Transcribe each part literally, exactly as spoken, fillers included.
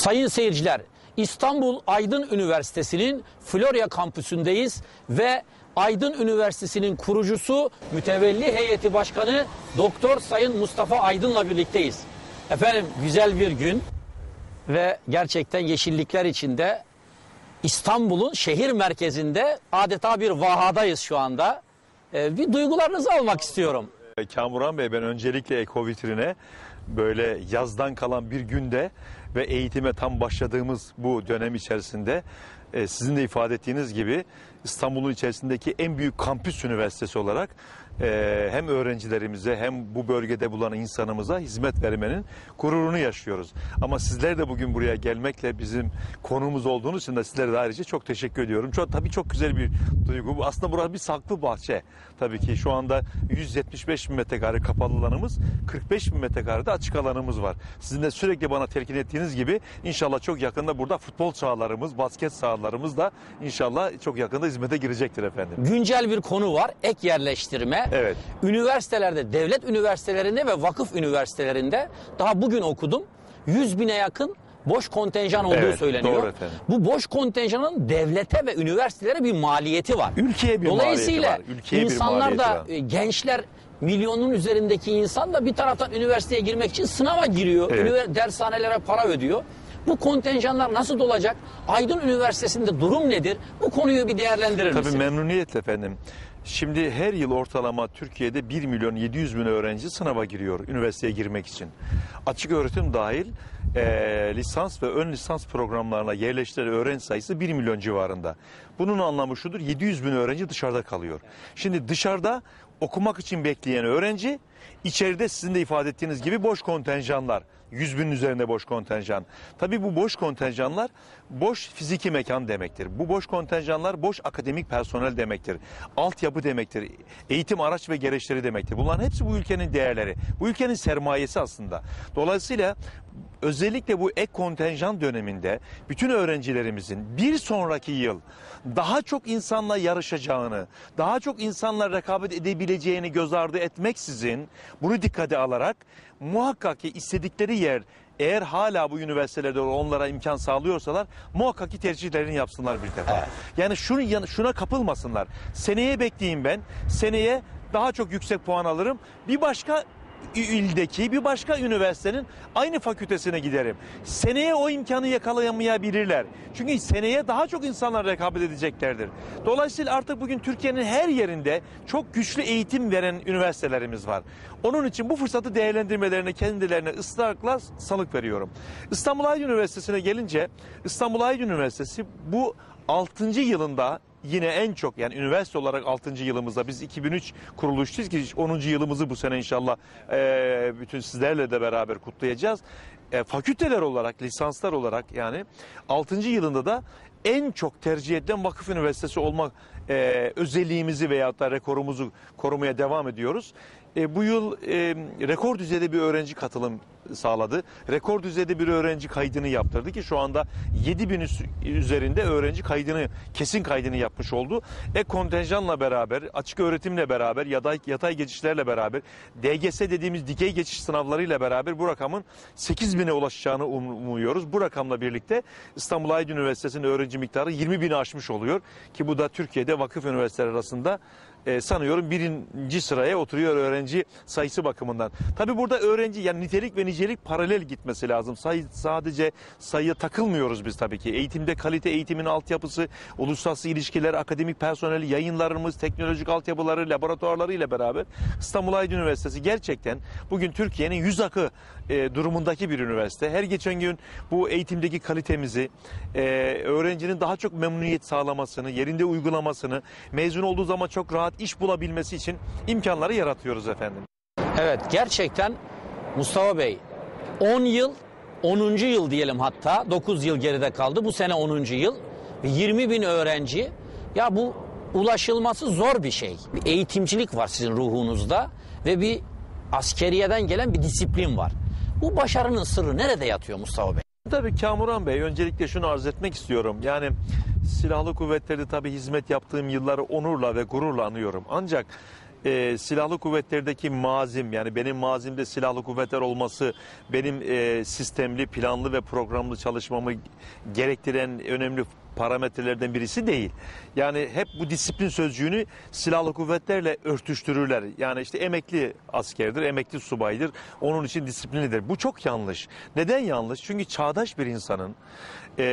Sayın seyirciler, İstanbul Aydın Üniversitesi'nin Florya kampüsündeyiz ve Aydın Üniversitesi'nin kurucusu, mütevelli heyeti başkanı Doktor Sayın Mustafa Aydın'la birlikteyiz. Efendim, güzel bir gün ve gerçekten yeşillikler içinde İstanbul'un şehir merkezinde adeta bir vahadayız şu anda. Ee, bir duygularınızı almak istiyorum. Kamuran Bey, ben öncelikle Eko Vitrin'e böyle yazdan kalan bir günde ve eğitime tam başladığımız bu dönem içerisinde e, sizin de ifade ettiğiniz gibi İstanbul'un içerisindeki en büyük kampüs üniversitesi olarak e, hem öğrencilerimize hem bu bölgede bulunan insanımıza hizmet vermenin gururunu yaşıyoruz. Ama sizler de bugün buraya gelmekle bizim konumuz olduğunuz için de sizlere de ayrıca çok teşekkür ediyorum. Çok, tabii çok güzel bir duygu. Bu aslında burası bir saklı bahçe. Tabii ki şu anda yüz yetmiş beş bin metrekare kapalı alanımız, kırk beş bin metrekarede açık alanımız var. Sizin de sürekli bana telkin ettiğiniz gibi inşallah çok yakında burada futbol sahalarımız, basket sahalarımız da inşallah çok yakında hizmete girecektir efendim. Güncel bir konu var, ek yerleştirme. Evet. Üniversitelerde, devlet üniversitelerinde ve vakıf üniversitelerinde daha bugün okudum, yüz bine yakın boş kontenjan olduğu Evet, söyleniyor. doğru efendim. Bu boş kontenjanın devlete ve üniversitelere bir maliyeti var. Ülkeye bir Dolayısıyla maliyeti var. Ülkeye insanlar bir da, maliyeti var. gençler, milyonun üzerindeki insan da bir taraftan üniversiteye girmek için sınava giriyor. Evet. Ünivers- dershanelere para ödüyor. Bu kontenjanlar nasıl dolacak? Aydın Üniversitesi'nde durum nedir? Bu konuyu bir değerlendirir Tabii misiniz? memnuniyetle efendim. Şimdi her yıl ortalama Türkiye'de bir milyon yedi yüz bin öğrenci sınava giriyor üniversiteye girmek için. Açık öğretim dahil e, lisans ve ön lisans programlarına yerleştirilen öğrenci sayısı bir milyon civarında. Bunun anlamı şudur: yedi yüz bin öğrenci dışarıda kalıyor. Şimdi dışarıda okumak için bekleyen öğrenci, içeride sizin de ifade ettiğiniz gibi boş kontenjanlar. yüz binin üzerinde boş kontenjan. Tabii bu boş kontenjanlar boş fiziki mekan demektir. Bu boş kontenjanlar boş akademik personel demektir. Altyapı demektir. Eğitim araç ve gereçleri demektir. Bunların hepsi bu ülkenin değerleri. Bu ülkenin sermayesi aslında. Dolayısıyla özellikle bu ek kontenjan döneminde bütün öğrencilerimizin bir sonraki yıl daha çok insanla yarışacağını, daha çok insanla rekabet edebileceğini göz ardı etmeksizin, bunu dikkate alarak muhakkak ki istedikleri yer, eğer hala bu üniversitelerde onlara imkan sağlıyorsalar, muhakkak ki tercihlerini yapsınlar bir defa. Evet. Yani şunu, şuna kapılmasınlar. Seneye bekleyeyim ben, seneye daha çok yüksek puan alırım, bir başka ildeki bir başka üniversitenin aynı fakültesine giderim. Seneye o imkanı yakalayamayabilirler. Çünkü seneye daha çok insanlar rekabet edeceklerdir. Dolayısıyla artık bugün Türkiye'nin her yerinde çok güçlü eğitim veren üniversitelerimiz var. Onun için bu fırsatı değerlendirmelerine kendilerine ısrarla salık veriyorum. İstanbul Aydın Üniversitesi'ne gelince, İstanbul Aydın Üniversitesi bu altıncı yılında yine en çok, yani üniversite olarak altıncı yılımızda, biz iki bin üç kuruluşluyuz ki onuncu yılımızı bu sene inşallah e, bütün sizlerle de beraber kutlayacağız. E, fakülteler olarak, lisanslar olarak yani altıncı yılında da en çok tercih edilen vakıf üniversitesi olmak e, özelliğimizi veyahut da rekorumuzu korumaya devam ediyoruz. E, bu yıl e, rekor düzeyde bir öğrenci katılım sağladı. Rekor düzeyde bir öğrenci kaydını yaptırdı ki şu anda yedi bin üzerinde öğrenci kaydını, kesin kaydını yapmış oldu. E kontenjanla beraber, açık öğretimle beraber, yatay, yatay geçişlerle beraber, D G S dediğimiz dikey geçiş sınavlarıyla beraber bu rakamın sekiz bine ulaşacağını umuyoruz. Bu rakamla birlikte İstanbul Aydın Üniversitesi'nin öğrenci miktarı yirmi bini aşmış oluyor ki bu da Türkiye'de vakıf üniversiteleri arasında Ee, sanıyorum birinci sıraya oturuyor öğrenci sayısı bakımından. Tabii burada öğrenci, yani nitelik ve nicelik paralel gitmesi lazım. Sayı, sadece sayıya takılmıyoruz biz tabii ki. Eğitimde kalite, eğitimin altyapısı, uluslararası ilişkiler, akademik personel, yayınlarımız, teknolojik altyapıları, laboratuvarları ile beraber İstanbul Aydın Üniversitesi gerçekten bugün Türkiye'nin yüz akı e, durumundaki bir üniversite. Her geçen gün bu eğitimdeki kalitemizi, e, öğrencinin daha çok memnuniyet sağlamasını, yerinde uygulamasını, mezun olduğu zaman çok rahat iş bulabilmesi için imkanları yaratıyoruz efendim. Evet, gerçekten Mustafa Bey, on yıl, onuncu yıl diyelim, hatta dokuz yıl geride kaldı. Bu sene onuncu yıl ve yirmi bin öğrenci. Ya bu ulaşılması zor bir şey. Bir eğitimcilik var sizin ruhunuzda ve bir askeriyeden gelen bir disiplin var. Bu başarının sırrı nerede yatıyor Mustafa Bey? Tabii Kamuran Bey, öncelikle şunu arz etmek istiyorum. Yani silahlı kuvvetlerde tabii hizmet yaptığım yılları onurla ve gururla anıyorum. Ancak e, silahlı kuvvetlerdeki mazim, yani benim mazimde silahlı kuvvetler olması benim e, sistemli, planlı ve programlı çalışmamı gerektiren önemli parametrelerden birisi değil. Yani hep bu disiplin sözcüğünü silahlı kuvvetlerle örtüştürürler. Yani işte emekli askerdir, emekli subaydır. Onun için disiplinidir. Bu çok yanlış. Neden yanlış? Çünkü çağdaş bir insanın e,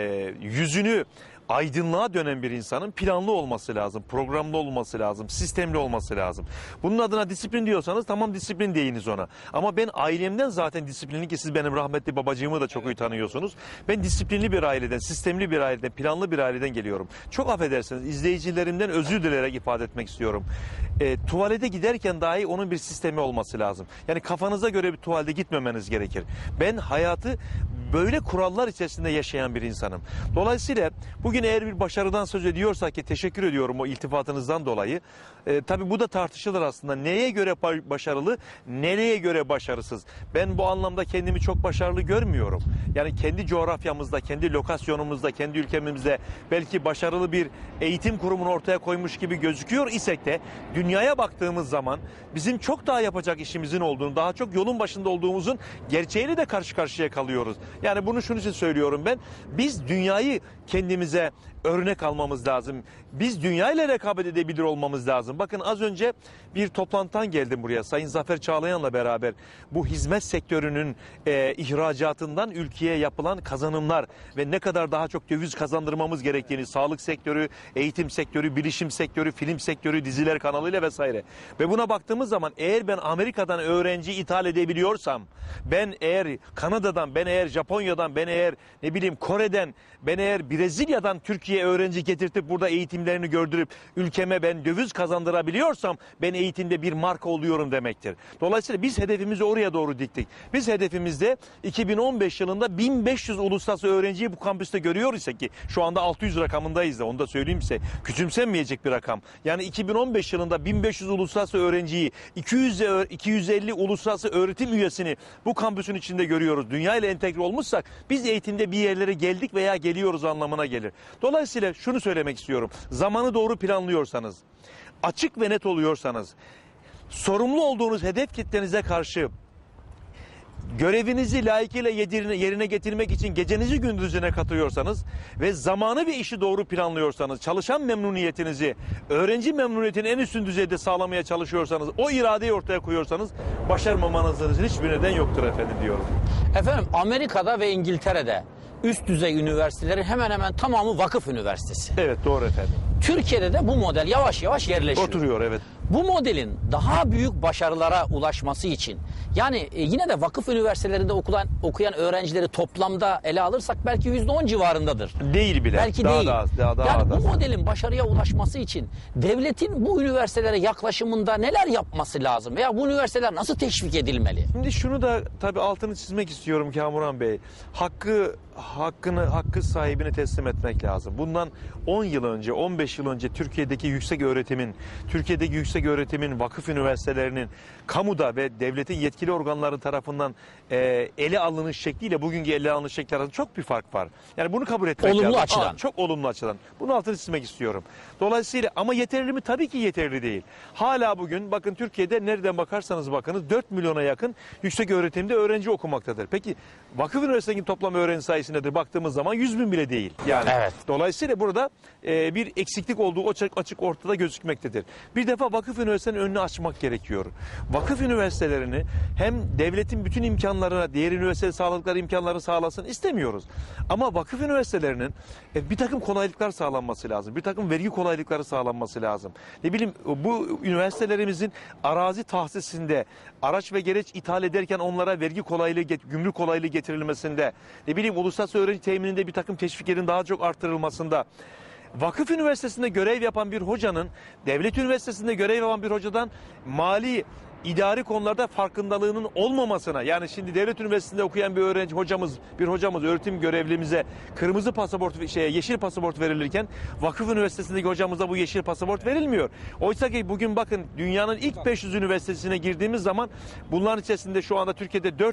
yüzünü aydınlığa dönen bir insanın planlı olması lazım, programlı olması lazım, sistemli olması lazım. Bunun adına disiplin diyorsanız tamam, disiplin deyiniz ona. Ama ben ailemden zaten disiplinli, ki siz benim rahmetli babacığımı da çok iyi tanıyorsunuz. Ben disiplinli bir aileden, sistemli bir aileden, planlı bir aileden geliyorum. Çok affedersiniz, izleyicilerimden özür dileyerek ifade etmek istiyorum. E, tuvalete giderken dahi onun bir sistemi olması lazım. Yani kafanıza göre bir tuvalete gitmemeniz gerekir. Ben hayatı böyle kurallar içerisinde yaşayan bir insanım. Dolayısıyla bugün eğer bir başarıdan söz ediyorsak, ki teşekkür ediyorum o iltifatınızdan dolayı. E, tabii bu da tartışılır aslında. Neye göre başarılı, nereye göre başarısız? Ben bu anlamda kendimi çok başarılı görmüyorum. Yani kendi coğrafyamızda, kendi lokasyonumuzda, kendi ülkemizde belki başarılı bir eğitim kurumunu ortaya koymuş gibi gözüküyor isek de dünyaya baktığımız zaman bizim çok daha yapacak işimizin olduğunu, daha çok yolun başında olduğumuzun gerçeğiyle de karşı karşıya kalıyoruz. Yani bunu şunun için söylüyorum ben. Biz dünyayı kendimize örnek almamız lazım. Biz dünyayla rekabet edebilir olmamız lazım. Bakın az önce bir toplantıdan geldim buraya. Sayın Zafer Çağlayan'la beraber bu hizmet sektörünün e, ihracatından ülkeye yapılan kazanımlar ve ne kadar daha çok döviz kazandırmamız gerektiğini, sağlık sektörü, eğitim sektörü, bilişim sektörü, film sektörü, diziler kanalıyla vesaire. Ve buna baktığımız zaman eğer ben Amerika'dan öğrenci ithal edebiliyorsam, ben eğer Kanada'dan, ben eğer Japonya'dan, ben eğer ne bileyim Kore'den, ben eğer Brezilya'dan Türkiye'ye öğrenci getirtip burada eğitimlerini gördürüp ülkeme ben döviz kazandırabiliyorsam ben eğitimde bir marka oluyorum demektir. Dolayısıyla biz hedefimizi oraya doğru diktik. Biz hedefimizde iki bin on beş yılında bin beş yüz uluslararası öğrenciyi bu kampüste görüyor isek, ki şu anda altı yüz rakamındayız da onu da söyleyeyim size, küçümsenmeyecek bir rakam. Yani iki bin on beş yılında bin beş yüz uluslararası öğrenciyi, iki yüz, iki yüz elli uluslararası öğretim üyesini bu kampüsün içinde görüyoruz. Dünya ile entegre olmuşsak biz eğitimde bir yerlere geldik veya geliyoruz anlamına gelir. Dolayısıyla şunu söylemek istiyorum. Zamanı doğru planlıyorsanız, açık ve net oluyorsanız, sorumlu olduğunuz hedef kitlenize karşı görevinizi layıkıyla yerine getirmek için gecenizi gündüzüne katıyorsanız ve zamanı ve işi doğru planlıyorsanız, çalışan memnuniyetinizi, öğrenci memnuniyetini en üstün düzeyde sağlamaya çalışıyorsanız, o iradeyi ortaya koyuyorsanız başarmamanızın hiçbir neden yoktur efendim diyorum. Efendim, Amerika'da ve İngiltere'de üst düzey üniversitelerin hemen hemen tamamı vakıf üniversitesi. Evet, doğru efendim. Türkiye'de de bu model yavaş yavaş yerleşiyor. Oturuyor, evet. Bu modelin daha büyük başarılara ulaşması için, yani e, yine de vakıf üniversitelerinde okuyan, okuyan öğrencileri toplamda ele alırsak belki yüzde on civarındadır. Değil bile. Belki daha değil. Daha az, daha, daha yani az. bu modelin başarıya ulaşması için devletin bu üniversitelere yaklaşımında neler yapması lazım? Veya bu üniversiteler nasıl teşvik edilmeli? Şimdi şunu da tabii altını çizmek istiyorum Kamuran Bey. Hakkı hakkını hakkı sahibine teslim etmek lazım. Bundan on yıl önce, on beş yıl önce Türkiye'deki yüksek öğretimin, Türkiye'deki yüksek öğretimin, vakıf üniversitelerinin kamuda ve devletin yetkili organları tarafından e, ele alınış şekliyle bugünkü ele alınış şekli arasında çok bir fark var. Yani bunu kabul etmek olumlu lazım. açıdan. Aa, çok olumlu açıdan. Bunu altını çizmek istiyorum. Dolayısıyla ama yeterli mi? Tabii ki yeterli değil. Hala bugün bakın Türkiye'de nereden bakarsanız bakınız dört milyona yakın yüksek öğretimde öğrenci okumaktadır. Peki vakıf üniversitelerinin toplam öğrenci sayısı nedir? Baktığımız zaman yüz bin bile değil. Yani evet. Dolayısıyla burada e, bir eksiklik olduğu açık, açık ortada gözükmektedir. Bir defa vakıf üniversitelerinin önünü açmak gerekiyor. Vakıf üniversitelerini hem devletin bütün imkanlarına, diğer üniversite sağladıkları imkanları sağlasın istemiyoruz. Ama vakıf üniversitelerinin e, bir takım kolaylıklar sağlanması lazım. Bir takım vergi kolaylıkları sağlanması lazım. Ne bileyim bu üniversitelerimizin arazi tahsisinde, araç ve gereç ithal ederken onlara vergi kolaylığı, gümrük kolaylığı getirilmesinde, ne bileyim uluslararası öğrenci temininde bir takım teşviklerin daha çok artırılmasında, vakıf üniversitesinde görev yapan bir hocanın, devlet üniversitesinde görev yapan bir hocadan mali, idari konularda farkındalığının olmamasına, yani şimdi devlet üniversitesinde okuyan bir öğrenci hocamız, bir hocamız, öğretim görevlimize kırmızı pasaport, şeye, yeşil pasaport verilirken vakıf üniversitesindeki hocamıza bu yeşil pasaport verilmiyor. Oysa ki bugün bakın dünyanın ilk beş yüz üniversitesine girdiğimiz zaman bunların içerisinde şu anda Türkiye'de dört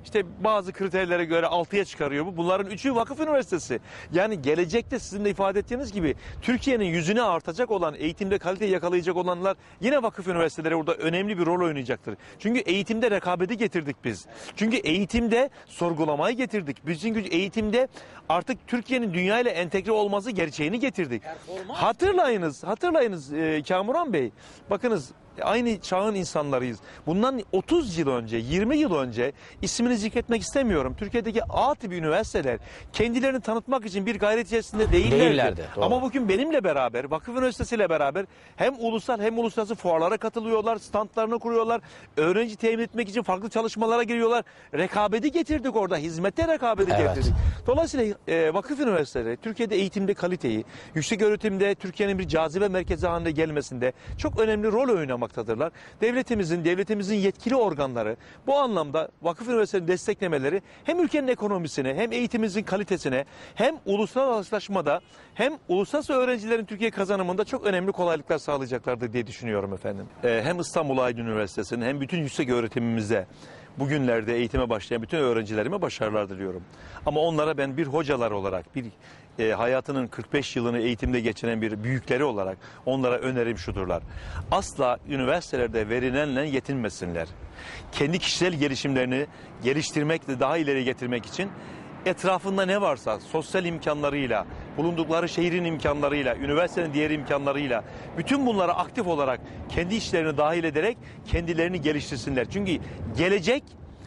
İşte bazı kriterlere göre altıya çıkarıyor bu. Bunların üçü vakıf üniversitesi. Yani gelecekte sizin de ifade ettiğiniz gibi Türkiye'nin yüzüne artacak olan, eğitimde kaliteyi yakalayacak olanlar yine vakıf üniversiteleri burada önemli bir rol oynayacaktır. Çünkü eğitimde rekabeti getirdik biz. Çünkü eğitimde sorgulamayı getirdik. Bizim güç eğitimde artık Türkiye'nin dünya ile entegre olması gerçeğini getirdik. Performans. Hatırlayınız, hatırlayınız e, Kamuran Bey. Bakınız, aynı çağın insanlarıyız. Bundan otuz yıl önce, yirmi yıl önce, ismini zikretmek istemiyorum, Türkiye'deki A tipi üniversiteler kendilerini tanıtmak için bir gayret içerisinde değillerdi. Değillerdi, doğru. Ama bugün benimle beraber, Vakıf Üniversitesi ile beraber hem ulusal hem uluslararası fuarlara katılıyorlar, standlarını kuruyorlar, öğrenci temin etmek için farklı çalışmalara giriyorlar. Rekabeti getirdik orada, hizmette rekabeti Evet. getirdik. Dolayısıyla e, vakıf üniversiteleri Türkiye'de eğitimde kaliteyi, yüksek öğretimde Türkiye'nin bir cazibe merkezi haline gelmesinde çok önemli rol oynamaktadırlar. Devletimizin, devletimizin yetkili organları bu anlamda vakıf üniversitelerinin desteklemeleri hem ülkenin ekonomisine, hem eğitimimizin kalitesine, hem uluslararasılaşmada, hem uluslararası öğrencilerin Türkiye kazanımında çok önemli kolaylıklar sağlayacaklardır diye düşünüyorum efendim. E, hem İstanbul Aydın Üniversitesi'nin hem bütün yüksek öğretimimizde bugünlerde eğitime başlayan bütün öğrencilerime başarılar diliyorum. Ama onlara ben bir hocalar olarak, bir e, hayatının kırk beş yılını eğitimde geçiren bir büyükleri olarak onlara önerim şudurlar. Asla üniversitelerde verilenle yetinmesinler. Kendi kişisel gelişimlerini geliştirmekle daha ileri getirmek için etrafında ne varsa sosyal imkanlarıyla, bulundukları şehrin imkanlarıyla, üniversitenin diğer imkanlarıyla bütün bunlara aktif olarak kendi işlerini dahil ederek kendilerini geliştirsinler. Çünkü gelecek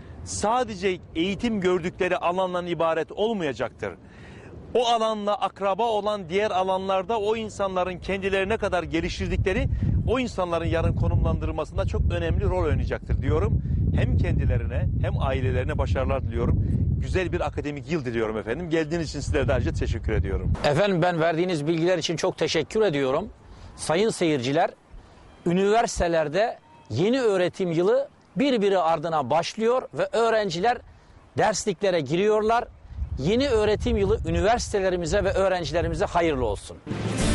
sadece eğitim gördükleri alandan ibaret olmayacaktır. O alanla akraba olan diğer alanlarda o insanların kendilerine kadar geliştirdikleri o insanların yarın konumlandırılmasında çok önemli rol oynayacaktır diyorum. Hem kendilerine hem ailelerine başarılar diliyorum. Güzel bir akademik yıl diliyorum efendim. Geldiğiniz için sizlere de ayrıca teşekkür ediyorum. Efendim, ben verdiğiniz bilgiler için çok teşekkür ediyorum. Sayın seyirciler, üniversitelerde yeni öğretim yılı birbiri ardına başlıyor ve öğrenciler dersliklere giriyorlar. Yeni öğretim yılı üniversitelerimize ve öğrencilerimize hayırlı olsun.